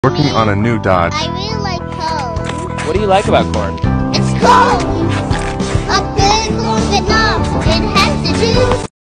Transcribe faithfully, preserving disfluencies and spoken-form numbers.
Working on a new Dodge. I really like corn. What do you like about corn? It's corn! A big corn, but no, it has to do